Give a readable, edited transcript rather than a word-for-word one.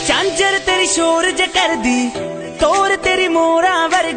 झांझर तेरी शोर ज कर दी तोर तेरी मोरा वर